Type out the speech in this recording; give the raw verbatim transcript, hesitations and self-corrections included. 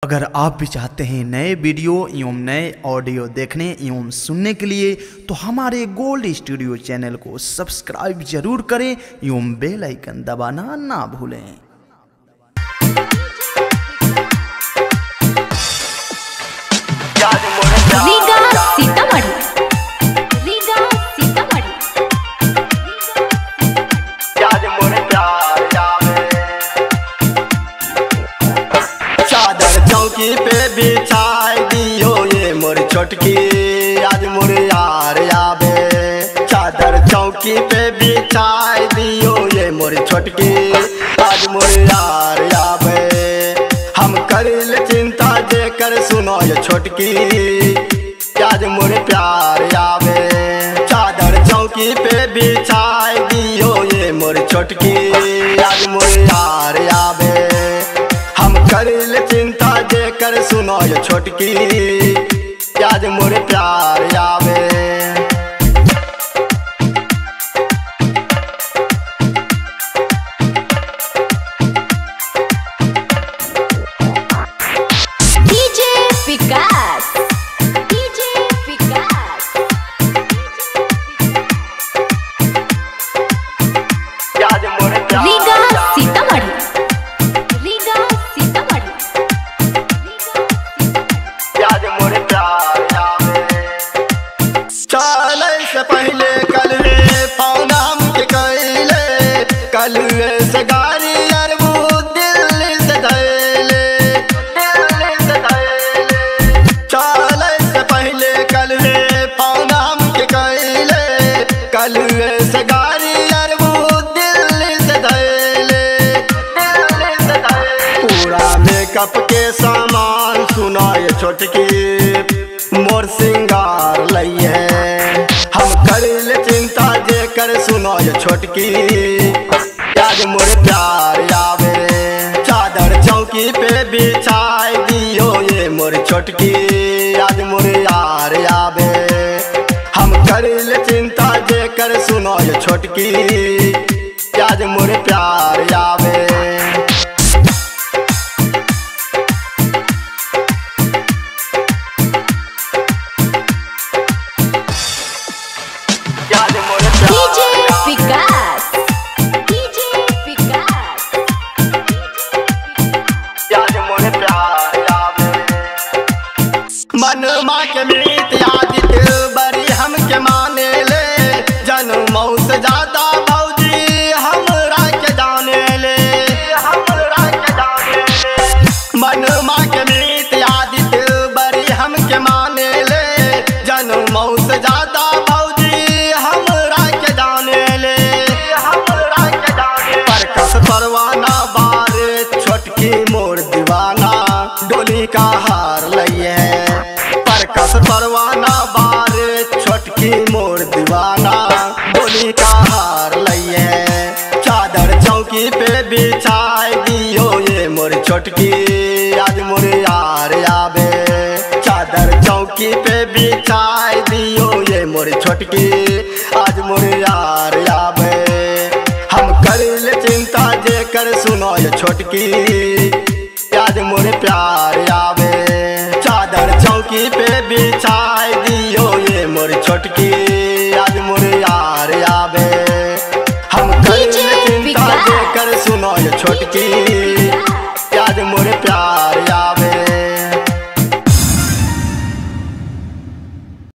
अगर आप भी चाहते हैं नए वीडियो एवं नए ऑडियो देखने एवं सुनने के लिए तो हमारे गोल्ड स्टूडियो चैनल को सब्सक्राइब जरूर करें एवं बेल आइकन दबाना ना भूलें। रीगा सीतामढ़ी, रीगा सीतामढ़ी। चादर चौकी पे बिछाई दियो ये मोर छोटकी, आज मोर यार आवे। चादर चौकी पे बिछाई दियो ये मोर छोटकी, आज मोर यार आवे। हम करिल चिंता जेकर सुनो ये छोटकी, आज मोर प्यार आवे। चादर चौकी पे बिछाई दियो ये मोर छोटकी, आज मोर यार आवे। हम करिल चिंता जेकर सुनो ये छोटकी, आज मोर प्यार आवे। DJ Vikas, DJ Vikas. आज मोर रीगा सीतामढ़ी, रीगा सीतामढ़ी। आज मोर प्यार आवे। चले से पहले कल रे पौनाम के कैले, कल से गाड़ी अरबू दिल्ली से धैले, दिल्ली से धैले। चले से पहले कल रे पौनाम के कैले, कल से गाड़ी अरबू दिल्ली से धैले, दिल्ली से धैले। पूरा मेकअप के सामान सुनाए छोटकी, मोर सिंगार लइए। हम करिल चिंता जेकर सुनो ये छोटकी, आज मोर प्यार आवे। चादर चौकी पे बिछाई दियो ये मोर छोटकी, आज मोर यार आवे। हम करिल चिंता जेकर सुनो ये छोटकी, आज मोर प्यार आवे। DJ Vikas, DJ Vikas. मन माँ के मीत यादित बड़ी हमके माने ले, जन्मों से ज्यादा भौजी हमरा के जाने ले, हमरा के जाने ले। मन माँ के मीत यादित बड़ी हमके माने ले, जन्मों से ज्यादा भौजी हमरा के जाने ले, हमरा के जाने। परकस परवाना बारे छोटकी मोर दीवाना, डोली का हार लइए। परकस परवाना बारे छोटकी मोर दीवाना, डोली का हार लइए। चादर चौकी पे बिछाई दियो ये मोर छोटकी, आज मोर यार आवे। चादर चौकी पे बिछाई दियो ये मोर छोटकी, आज मोर यार आवे। हम करिल चिंता जेकर सुनो ये छोटकी, आज मोर प्यार आवे। चादर चौकी पे बिछाई दियो ये मोर छोटकी, आज मोर यार आवे। हम करिल चिंता जेकर सुनो ये छोटकी,